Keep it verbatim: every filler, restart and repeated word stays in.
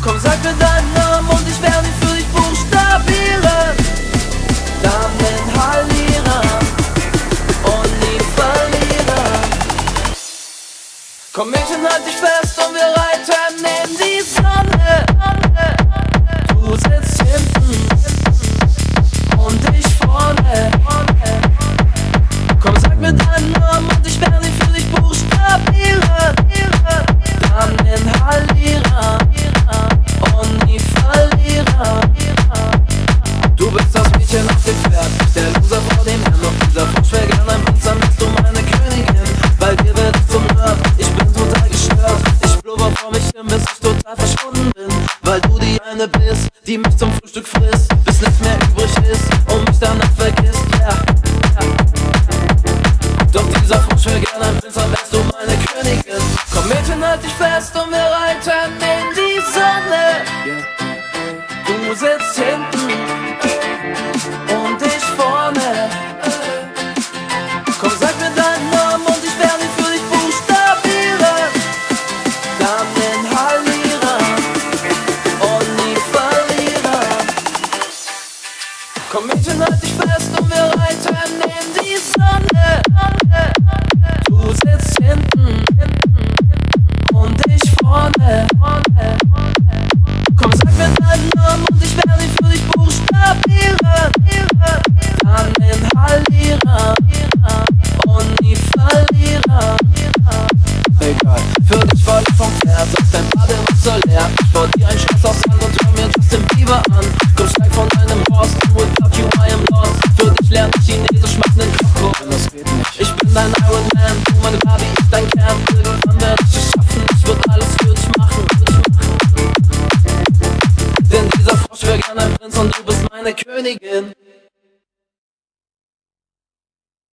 Komm, sag mir deinen Namen und ich werde ihn für dich buchstabieren. Dann inhalieren und nie verlieren. Komm Mädchen, halt dich fest und wir reiten in die Sonne. Du sitzt hinten und ich vorne. Komm, sag mir deinen Namen und ich werde ihn für dich buchstabieren. Dann inhalieren und nie verlieren. Du bist das Mädchen auf dem Pferd, der Loser vor dem Herrn. Doch dieser Frosch wäre gern ein Prinz, dann bist du meine Königin. Bei dir wird es zum Nerd, ich bin total gestört. Ich blubber vor mich hin, bis ich total verschwunden bin. Weil du die eine bist, die mich zum Frühstück frisst, bis nichts mehr übrig ist und mich danach vergisst, ja yeah. Doch dieser Frosch wäre gern ein Prinz, dann wärst du meine Königin. Komm Mädchen, halt dich fest und wir reiten in die Sonne. Du sitzt hinten und ich vorne. Komm, sag mir deinen Namen und ich werde ihn für dich buchstabieren. Dann inhalieren und nie verlieren. Komm Mädchen, halt dich fest und wir reiten in die Sonne. Du sitzt hinten und ich vorne. Komm, sag mir deinen Namen und ich werde ihn für dich buchstabieren. Dann inhalieren und nie verlieren. Egal, für dich fall ich vom Pferd, sagst dein Badewasser leer. Ich bau dir ein Schloss aus Sand und hör mir Justin Bieber an. Komm, steig von deinem Horst, without you I am lost. Für dich lern ich Chinesisch, mach nen Koch. Das geht nicht. Ich bin dein Iron Man, du meine Barbie, ich dein Kern. Irgendwann werd ich es schaffen, ich würd alles für dich machen. Denn dieser Frosch wäre gern ein Prinz und du bist meine Königin.